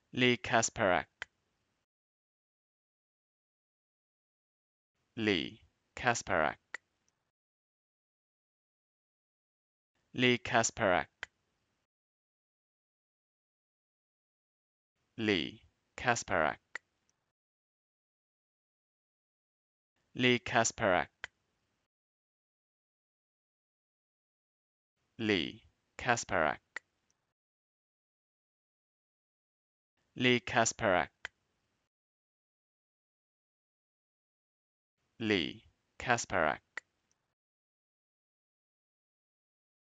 Leigh Kasperek, Leigh Kasperek, Leigh Kasperek, Leigh Kasperek, Leigh Kasperek, Leigh Kasperek, Leigh Kasperek, Leigh Kasperek.